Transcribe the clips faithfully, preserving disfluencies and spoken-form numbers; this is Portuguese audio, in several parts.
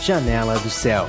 Janela do Céu.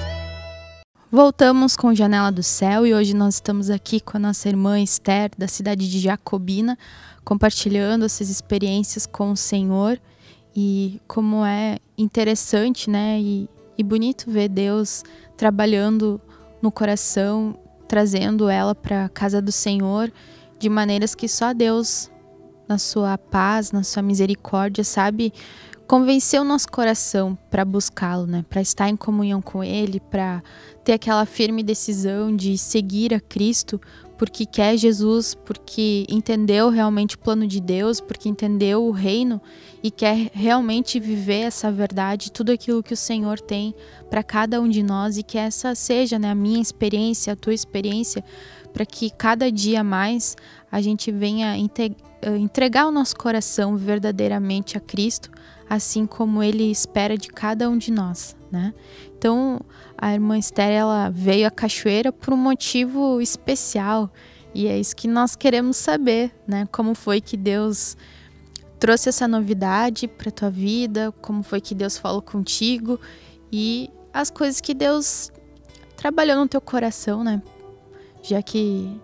Voltamos com Janela do Céu e hoje nós estamos aqui com a nossa irmã Esther, da cidade de Jacobina, compartilhando essas experiências com o Senhor e como é interessante, né, e, e bonito ver Deus trabalhando no coração, trazendo ela para a casa do Senhor de maneiras que só Deus, na sua paz, na sua misericórdia, sabe convencer o nosso coração para buscá-lo, né? Para estar em comunhão com Ele, para ter aquela firme decisão de seguir a Cristo, porque quer Jesus, porque entendeu realmente o plano de Deus, porque entendeu o reino e quer realmente viver essa verdade, tudo aquilo que o Senhor tem para cada um de nós, e que essa seja, né, a minha experiência, a tua experiência, para que cada dia mais a gente venha entregar o nosso coração verdadeiramente a Cristo, assim como Ele espera de cada um de nós, né? Então, a irmã Esther, ela veio à cachoeira por um motivo especial, e é isso que nós queremos saber, né? Como foi que Deus trouxe essa novidade para tua vida, como foi que Deus falou contigo e as coisas que Deus trabalhou no teu coração, né? Já que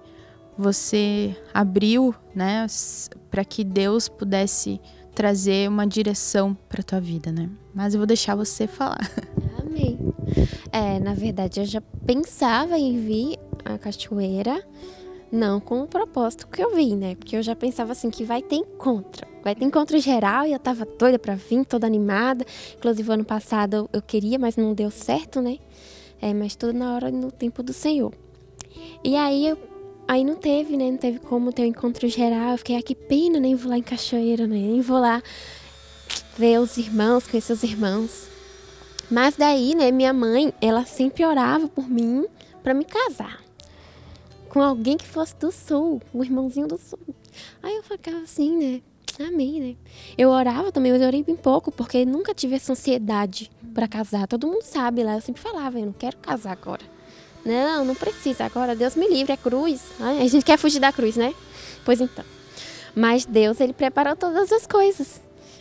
você abriu, né, para que Deus pudesse trazer uma direção para tua vida, né? Mas eu vou deixar você falar. Amém. É, na verdade, eu já pensava em vir à cachoeira, não com o propósito que eu vim, né? Porque eu já pensava assim que vai ter encontro, vai ter encontro geral, e eu tava doida para vir, toda animada. Inclusive, ano passado eu queria, mas não deu certo, né? É, mas tudo na hora e no tempo do Senhor. E aí eu Aí não teve, né? Não teve como ter um encontro geral. Eu fiquei, ah, que pena, nem vou lá em cachoeira, né? Nem vou lá ver os irmãos, conhecer os irmãos. Mas daí, né, minha mãe, ela sempre orava por mim pra me casar com alguém que fosse do sul, um irmãozinho do sul. Aí eu ficava assim, né? Amém, né? Eu orava também, mas eu orei bem pouco, porque nunca tive essa ansiedade pra casar. Todo mundo sabe lá, eu sempre falava, eu não quero casar agora. Não, não precisa agora, Deus me livre, é cruz. A gente quer fugir da cruz, né? Pois então. Mas Deus, Ele preparou todas as coisas.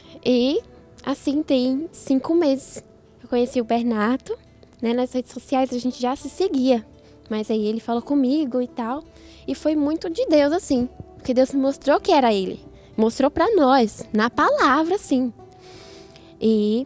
E assim, tem cinco meses. Eu conheci o Bernardo, né? Nas redes sociais a gente já se seguia. Mas aí ele falou comigo e tal. E foi muito de Deus, assim. Porque Deus mostrou que era Ele. Mostrou pra nós, na palavra, assim. E,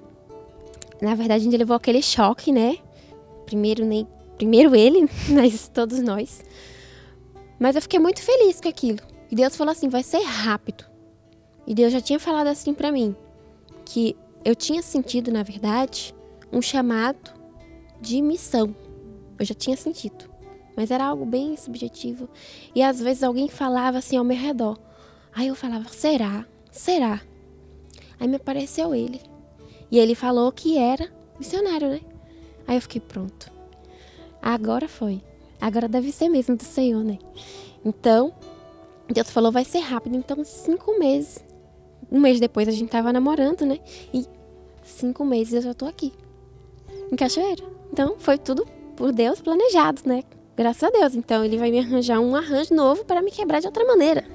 na verdade, a gente levou aquele choque, né? Primeiro, nem... Primeiro ele, mas todos nós. Mas eu fiquei muito feliz com aquilo. E Deus falou assim, vai ser rápido. E Deus já tinha falado assim pra mim, que eu tinha sentido, na verdade, um chamado de missão. Eu já tinha sentido. Mas era algo bem subjetivo. E às vezes alguém falava assim ao meu redor. Aí eu falava, será? Será? Aí me apareceu ele. E ele falou que era missionário, né? Aí eu fiquei, pronto. Agora foi. Agora deve ser mesmo do Senhor, né? Então, Deus falou, vai ser rápido. Então, cinco meses. Um mês depois a gente tava namorando, né? E cinco meses eu já tô aqui. Em Cachoeira. Então, foi tudo por Deus planejado, né? Graças a Deus. Então, Ele vai me arranjar um arranjo novo para me quebrar de outra maneira.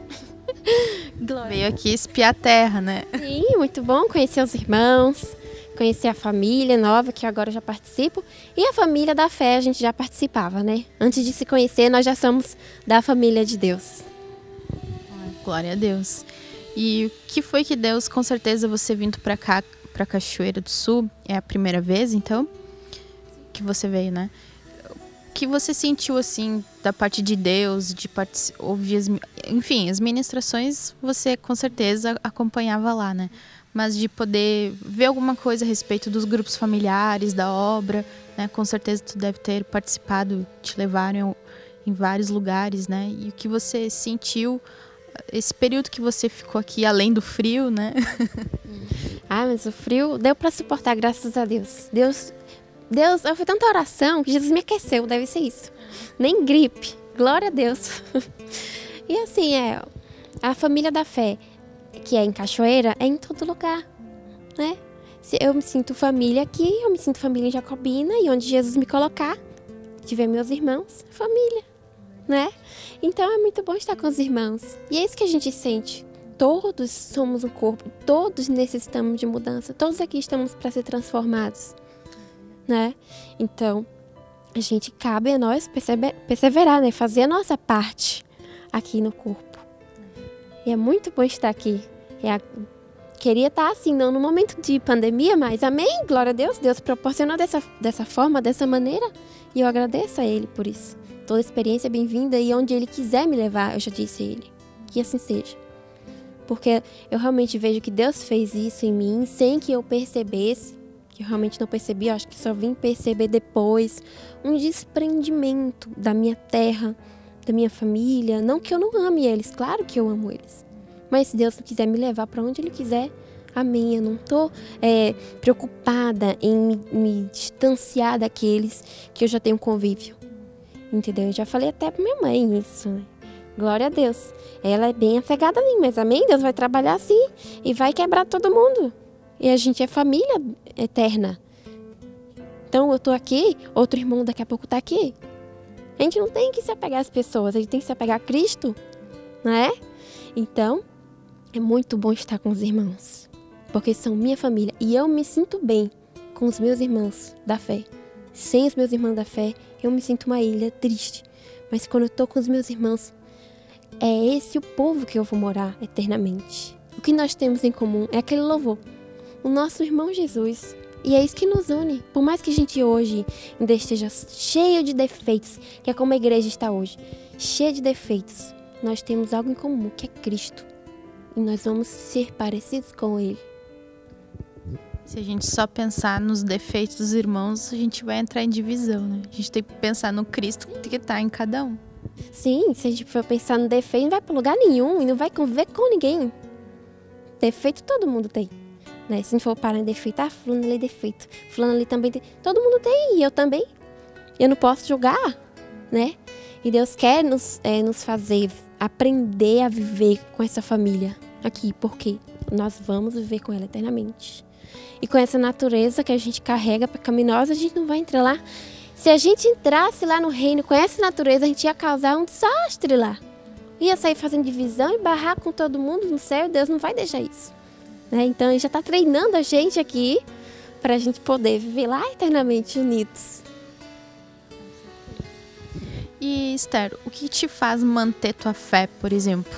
Glória. Veio aqui espiar a terra, né? Sim, muito bom conhecer os irmãos. Conhecer a família nova, que agora eu já participo. E a família da fé, a gente já participava, né? Antes de se conhecer, nós já somos da família de Deus. Glória a Deus. E o que foi que Deus, com certeza, você vindo pra cá, pra Cachoeira do Sul, é a primeira vez, então, que você veio, né? O que você sentiu, assim, da parte de Deus, de part... ouvir as... Enfim, as ministrações, você, com certeza, acompanhava lá, né? Mas de poder ver alguma coisa a respeito dos grupos familiares, da obra, né? Com certeza tu deve ter participado, te levaram em vários lugares, né? E o que você sentiu, esse período que você ficou aqui, além do frio, né? Ah, mas o frio deu para suportar, graças a Deus. Deus, Deus, eu fiz tanta oração que Jesus me aqueceu, deve ser isso. Nem gripe, glória a Deus. E assim, é, a família da fé, que é em Cachoeira, é em todo lugar, né? Eu me sinto família aqui, eu me sinto família em Jacobina, e onde Jesus me colocar, tiver meus irmãos, família, né? Então é muito bom estar com os irmãos. E é isso que a gente sente. Todos somos um corpo, todos necessitamos de mudança, todos aqui estamos para ser transformados. né? Então, a gente cabe a nós perceber, perseverar, né? Fazer a nossa parte aqui no corpo. E é muito bom estar aqui. É, queria estar assim, não no momento de pandemia, mas amém, glória a Deus. Deus proporcionou dessa, dessa forma, dessa maneira. E eu agradeço a Ele por isso. Toda experiência é bem-vinda e onde Ele quiser me levar, eu já disse a Ele. Que assim seja. Porque eu realmente vejo que Deus fez isso em mim sem que eu percebesse. Que eu realmente não percebi, eu acho que só vim perceber depois. Um desprendimento da minha terra, da minha família. Não que eu não ame eles, claro que eu amo eles. Mas se Deus quiser me levar para onde Ele quiser, amém. Eu não estou é, preocupada em me, me distanciar daqueles que eu já tenho convívio. Entendeu? Eu já falei até para minha mãe isso, né? Glória a Deus. Ela é bem apegada a mim, mas amém? Deus vai trabalhar assim e vai quebrar todo mundo. E a gente é família eterna. Então eu tô aqui, outro irmão daqui a pouco tá aqui. A gente não tem que se apegar às pessoas, a gente tem que se apegar a Cristo, não é? Então, é muito bom estar com os irmãos, porque são minha família. E eu me sinto bem com os meus irmãos da fé. Sem os meus irmãos da fé, eu me sinto uma ilha triste. Mas quando eu tô com os meus irmãos, é esse o povo que eu vou morar eternamente. O que nós temos em comum é aquele louvor. O nosso irmão Jesus. E é isso que nos une. Por mais que a gente hoje ainda esteja cheio de defeitos, que é como a igreja está hoje, cheia de defeitos, nós temos algo em comum, que é Cristo. E nós vamos ser parecidos com Ele. Se a gente só pensar nos defeitos dos irmãos, a gente vai entrar em divisão, né? A gente tem que pensar no Cristo que está em cada um. Sim, se a gente for pensar no defeito, não vai para lugar nenhum e não vai conviver com ninguém. Defeito todo mundo tem, né? Se não for parar em defeito, ah, fulano ali é defeito, fulano ali também tem. Todo mundo tem e eu também. Eu não posso julgar, né? E Deus quer nos, é, nos fazer aprender a viver com essa família aqui, porque nós vamos viver com ela eternamente. E com essa natureza que a gente carrega pecaminosa, a gente não vai entrar lá. Se a gente entrasse lá no reino com essa natureza, a gente ia causar um desastre lá. Ia sair fazendo divisão e barrar com todo mundo no céu. Deus não vai deixar isso, né? Então Ele já está treinando a gente aqui para a gente poder viver lá eternamente unidos. E Esther, o que te faz manter tua fé, por exemplo?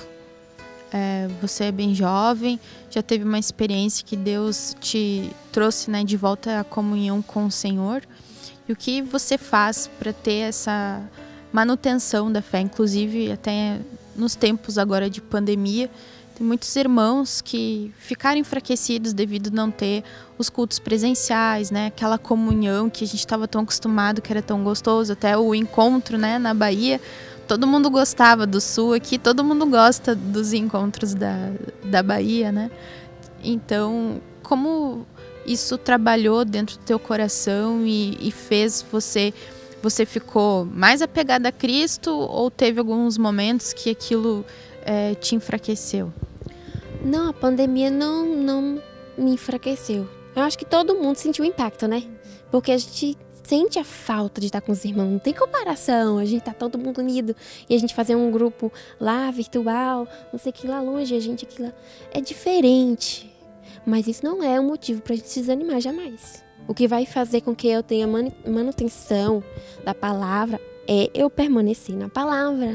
É, você é bem jovem, já teve uma experiência que Deus te trouxe, né, de volta à comunhão com o Senhor. E o que você faz para ter essa manutenção da fé? Inclusive, até nos tempos agora de pandemia, tem muitos irmãos que ficaram enfraquecidos devido a não ter os cultos presenciais, né? Aquela comunhão que a gente estava tão acostumado, que era tão gostoso. Até o encontro, né, na Bahia, todo mundo gostava do Sul aqui, todo mundo gosta dos encontros da, da Bahia, né? Então, como isso trabalhou dentro do teu coração e, e fez você... Você ficou mais apegada a Cristo ou teve alguns momentos que aquilo é, te enfraqueceu? Não, a pandemia não, não me enfraqueceu. Eu acho que todo mundo sentiu o impacto, né? Porque a gente sente a falta de estar com os irmãos. Não tem comparação. A gente tá todo mundo unido. E a gente fazer um grupo lá, virtual, não sei o que lá longe, a gente aqui lá. É diferente. Mas isso não é um motivo pra gente se desanimar jamais. O que vai fazer com que eu tenha manutenção da palavra é eu permanecer na palavra.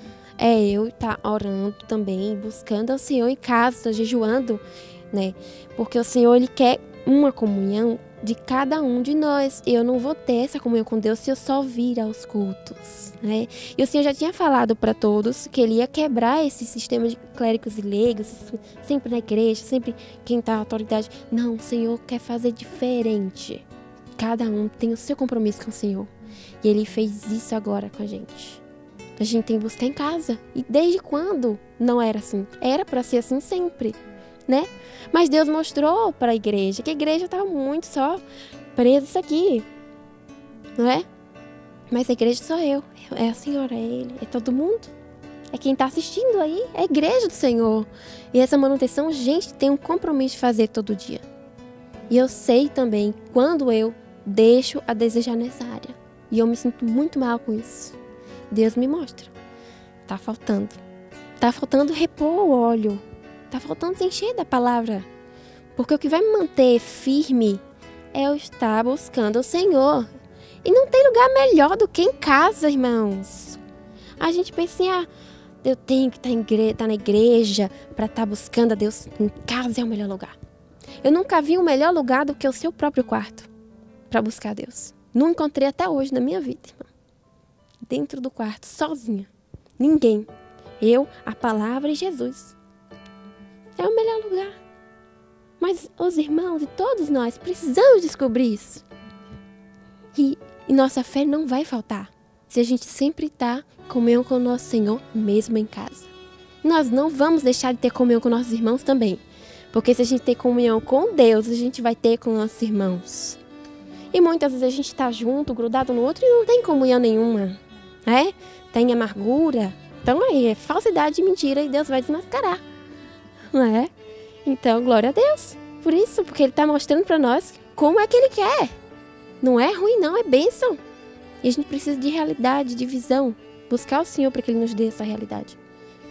É eu estar orando também, buscando ao Senhor em casa, jejuando, né? Porque o Senhor, Ele quer uma comunhão de cada um de nós. Eu não vou ter essa comunhão com Deus se eu só vir aos cultos, né? E o Senhor já tinha falado para todos que Ele ia quebrar esse sistema de clérigos e leigos, sempre na igreja, sempre quem está na autoridade. Não, o Senhor quer fazer diferente. Cada um tem o seu compromisso com o Senhor. E Ele fez isso agora com a gente. A gente tem que buscar em casa. E desde quando não era assim? Era para ser assim sempre, né? Mas Deus mostrou para a igreja que a igreja estava muito só presa isso aqui, não é? Mas a igreja sou eu, é a senhora, é ele, é todo mundo. É quem está assistindo aí, é a igreja do Senhor. E essa manutenção a gente tem um compromisso de fazer todo dia. E eu sei também quando eu deixo a desejar nessa área. E eu me sinto muito mal com isso. Deus me mostra. Tá faltando. Tá faltando repor o óleo. Tá faltando se encher da palavra. Porque o que vai me manter firme é o estar buscando o Senhor. E não tem lugar melhor do que em casa, irmãos. A gente pensa assim, ah, eu tenho que estar em igre- estar na igreja para estar buscando a Deus. Em casa é o melhor lugar. Eu nunca vi um melhor lugar do que o seu próprio quarto para buscar a Deus. Não encontrei até hoje na minha vida, irmão. Dentro do quarto, sozinha. Ninguém. Eu, a palavra e Jesus. É o melhor lugar. Mas os irmãos e todos nós precisamos descobrir isso. E, e nossa fé não vai faltar se a gente sempre está em comunhão com o nosso Senhor, mesmo em casa. Nós não vamos deixar de ter comunhão com nossos irmãos também. Porque se a gente tem comunhão com Deus, a gente vai ter com nossos irmãos. E muitas vezes a gente está junto, grudado no outro e não tem comunhão nenhuma. É? Tem amargura. Então aí é falsidade e mentira e Deus vai desmascarar. Não é? Então, glória a Deus. Por isso, porque Ele está mostrando para nós como é que Ele quer. Não é ruim não, é bênção. E a gente precisa de realidade, de visão. Buscar o Senhor para que Ele nos dê essa realidade.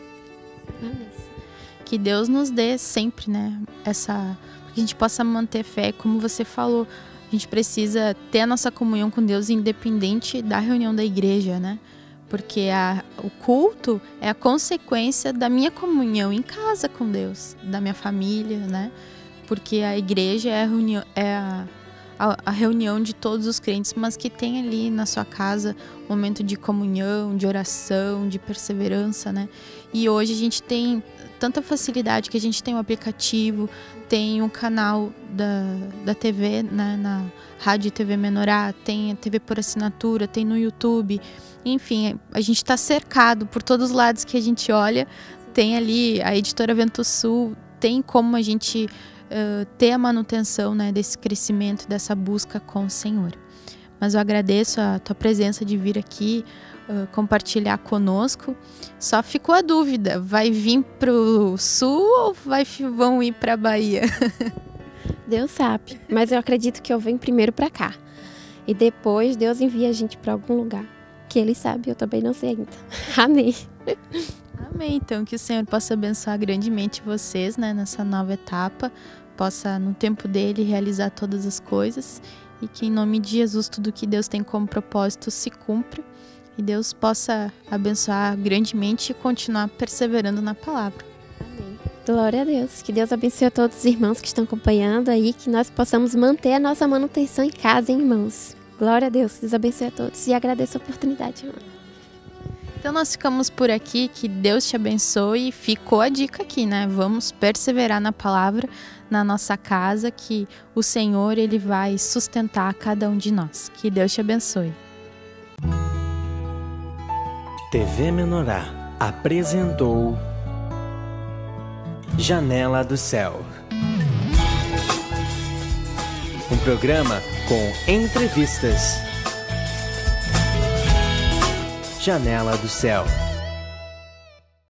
Amém. Que Deus nos dê sempre, né? Essa, que a gente possa manter fé, como você falou. A gente precisa ter a nossa comunhão com Deus independente da reunião da igreja, né? Porque a, o culto é a consequência da minha comunhão em casa com Deus, da minha família, né? Porque a igreja é a reunião, é a, a, a reunião de todos os crentes, mas que tem ali na sua casa um momento de comunhão, de oração, de perseverança, né? E hoje a gente tem tanta facilidade que a gente tem um aplicativo, tem um canal da, da T V, né, na Rádio e T V Menorá, tem a T V por assinatura, tem no YouTube. Enfim, a gente está cercado por todos os lados que a gente olha. Tem ali a Editora Vento Sul, tem como a gente uh, ter a manutenção, né, desse crescimento, dessa busca com o Senhor. Mas eu agradeço a tua presença de vir aqui uh, compartilhar conosco. Só ficou a dúvida, vai vir pro Sul ou vai, vão ir para a Bahia? Deus sabe, mas eu acredito que eu venho primeiro para cá. E depois Deus envia a gente para algum lugar. Que Ele sabe, eu também não sei ainda. Amém. Amém. Então, que o Senhor possa abençoar grandemente vocês, né, nessa nova etapa. Possa, no tempo dele, realizar todas as coisas. E que, em nome de Jesus, tudo que Deus tem como propósito se cumpra. E Deus possa abençoar grandemente e continuar perseverando na palavra. Amém. Glória a Deus. Que Deus abençoe a todos os irmãos que estão acompanhando aí. Que nós possamos manter a nossa manutenção em casa, hein, irmãos. Glória a Deus, Deus abençoe a todos e agradeço a oportunidade, irmão. Então nós ficamos por aqui, que Deus te abençoe. Ficou a dica aqui, né? Vamos perseverar na palavra, na nossa casa, que o Senhor, Ele vai sustentar cada um de nós. Que Deus te abençoe. T V Menorá apresentou Janela do Céu. Um programa com entrevistas. Janela do Céu.